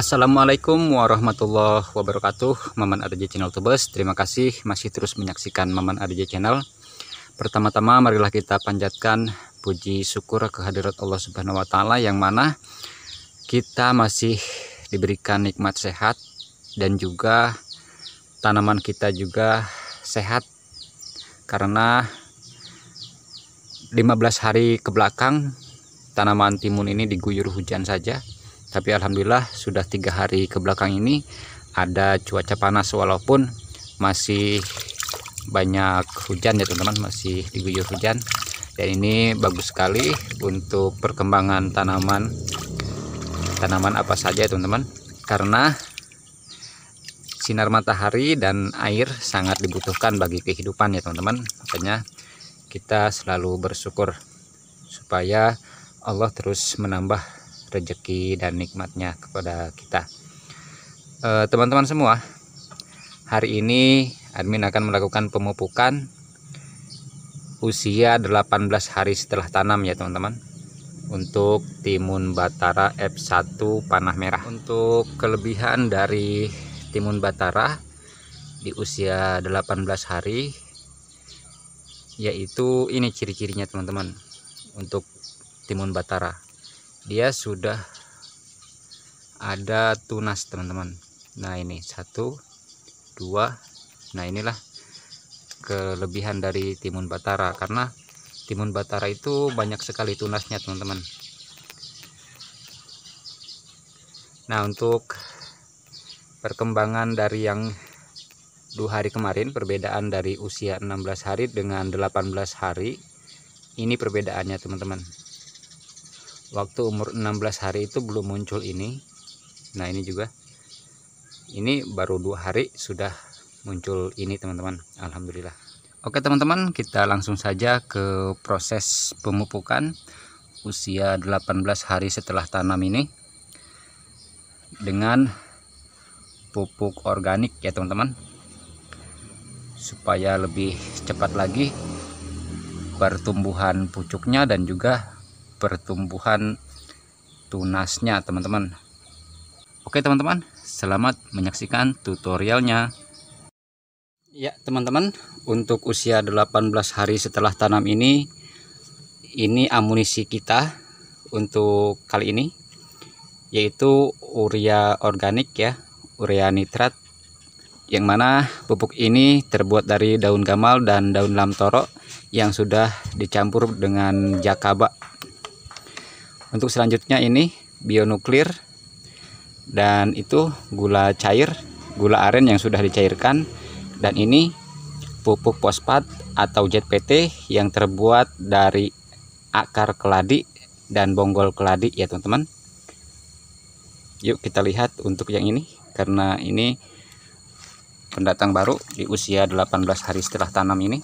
Assalamualaikum warahmatullahi wabarakatuh. Maman ADJ Channel Tubes, terima kasih masih terus menyaksikan Maman ADJ Channel. Pertama-tama marilah kita panjatkan puji syukur kehadirat Allah Subhanahu wa taala, yang mana kita masih diberikan nikmat sehat dan juga tanaman kita juga sehat, karena 15 hari ke belakang tanaman timun ini diguyur hujan saja. Tapi alhamdulillah sudah 3 hari ke belakang ini ada cuaca panas, walaupun masih banyak hujan ya teman-teman, masih diguyur hujan. Dan ini bagus sekali untuk perkembangan tanaman apa saja ya teman-teman, karena sinar matahari dan air sangat dibutuhkan bagi kehidupan ya teman-teman. Makanya kita selalu bersyukur supaya Allah terus menambah rezeki dan nikmatnya kepada kita. Teman-teman semua, hari ini admin akan melakukan pemupukan usia 18 hari setelah tanam ya teman-teman, untuk timun batara F1 panah merah. Untuk kelebihan dari timun batara di usia 18 hari, yaitu ini ciri-cirinya teman-teman. Untuk timun batara, dia sudah ada tunas teman-teman. Nah ini 1, 2. Nah inilah kelebihan dari timun batara, karena timun batara itu banyak sekali tunasnya teman-teman. Nah untuk perkembangan dari yang 2 hari kemarin, perbedaan dari usia 16 hari dengan 18 hari, ini perbedaannya teman-teman. Waktu umur 16 hari itu belum muncul ini. Nah ini juga, ini baru 2 hari sudah muncul ini teman-teman, alhamdulillah. Oke teman-teman, kita langsung saja ke proses pemupukan usia 18 hari setelah tanam ini dengan pupuk organik ya teman-teman, supaya lebih cepat lagi pertumbuhan pucuknya dan juga pertumbuhan tunasnya teman-teman. Oke teman-teman, selamat menyaksikan tutorialnya. Ya teman-teman, untuk usia 18 hari setelah tanam ini amunisi kita untuk kali ini, yaitu urea organik ya, urea nitrat, yang mana pupuk ini terbuat dari daun gamal dan daun lamtoro yang sudah dicampur dengan jakaba. Untuk selanjutnya ini bionuklir, dan itu gula cair, gula aren yang sudah dicairkan, dan ini pupuk fosfat atau ZPT yang terbuat dari akar keladi dan bonggol keladi ya teman-teman. Yuk kita lihat untuk yang ini, karena ini pendatang baru di usia 18 hari setelah tanam ini.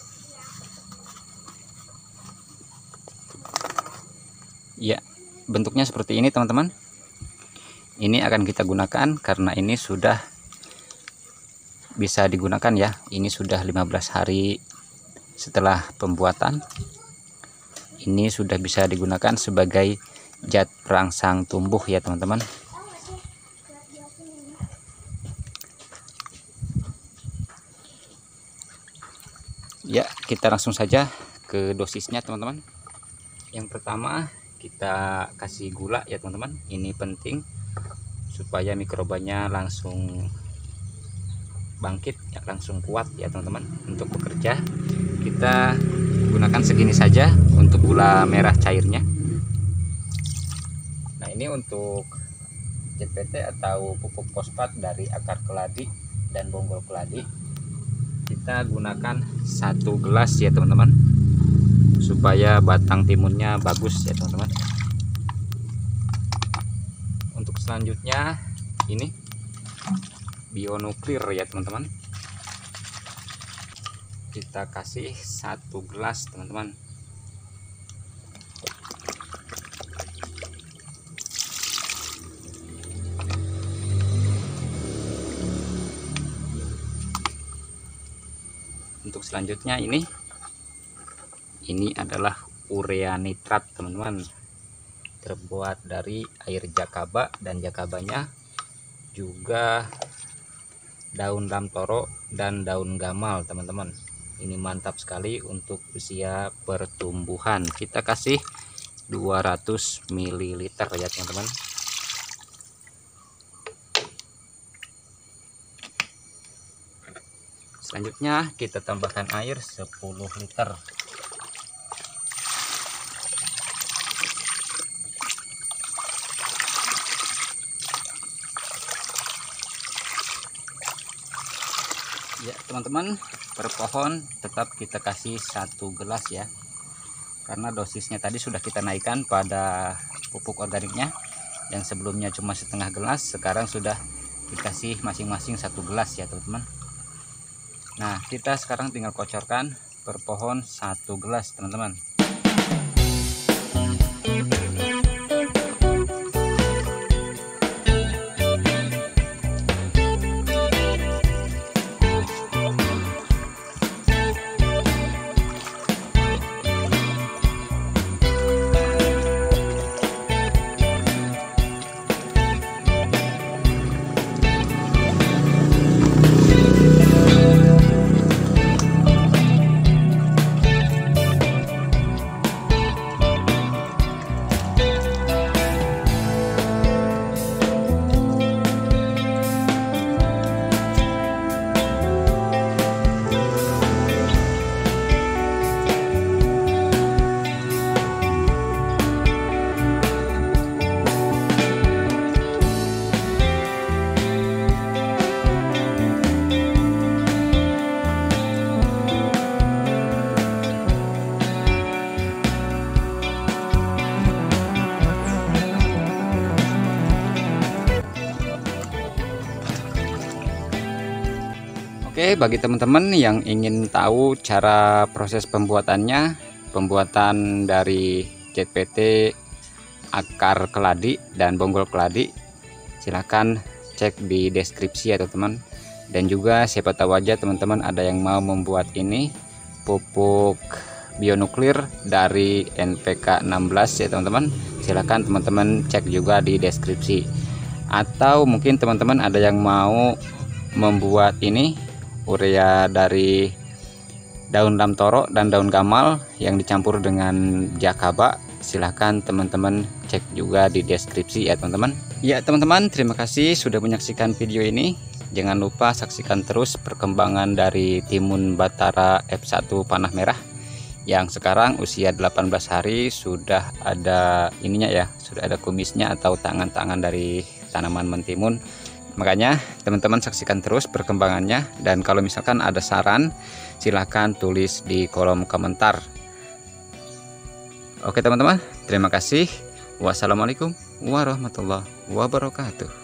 Ya, bentuknya seperti ini teman-teman. Ini akan kita gunakan karena ini sudah bisa digunakan ya. Ini sudah 15 hari setelah pembuatan. Ini sudah bisa digunakan sebagai zat perangsang tumbuh ya teman-teman. Ya, kita langsung saja ke dosisnya teman-teman. Yang pertama kita kasih gula ya teman-teman. Ini penting supaya mikrobanya langsung bangkit ya, langsung kuat ya teman-teman untuk bekerja. Kita gunakan segini saja untuk gula merah cairnya. Nah ini untuk ZPT atau pupuk fosfat dari akar keladi dan bonggol keladi, kita gunakan 1 gelas ya teman-teman, supaya batang timunnya bagus ya teman-teman. Untuk selanjutnya ini bionuklir ya teman-teman, kita kasih 1 gelas teman-teman. Untuk selanjutnya ini adalah urea nitrat teman-teman, terbuat dari air jakaba, dan jakabanya juga daun lamtoro dan daun gamal teman-teman. Ini mantap sekali untuk usia pertumbuhan. Kita kasih 200 ml ya teman-teman. Selanjutnya kita tambahkan air 10 liter. Ya teman-teman, per pohon tetap kita kasih 1 gelas ya, karena dosisnya tadi sudah kita naikkan pada pupuk organiknya, yang sebelumnya cuma setengah gelas, sekarang sudah dikasih masing-masing 1 gelas ya teman-teman. Nah, kita sekarang tinggal kocorkan per pohon 1 gelas teman-teman. Oke, bagi teman-teman yang ingin tahu cara proses pembuatannya, pembuatan dari ZPT akar keladi dan bonggol keladi, silahkan cek di deskripsi ya teman-teman. Dan juga siapa tahu aja teman-teman ada yang mau membuat ini pupuk bionuklir dari NPK 16 ya teman-teman, silahkan teman-teman cek juga di deskripsi. Atau mungkin teman-teman ada yang mau membuat ini urea dari daun lamtoro dan daun gamal yang dicampur dengan jakaba, silahkan teman-teman cek juga di deskripsi ya teman-teman. Ya teman-teman, terima kasih sudah menyaksikan video ini. Jangan lupa saksikan terus perkembangan dari timun batara F1 panah merah yang sekarang usia 18 hari sudah ada ininya ya, sudah ada kumisnya atau tangan-tangan dari tanaman mentimun. Makanya teman-teman saksikan terus perkembangannya, dan kalau misalkan ada saran silahkan tulis di kolom komentar. Oke teman-teman, terima kasih. Wassalamualaikum warahmatullahi wabarakatuh.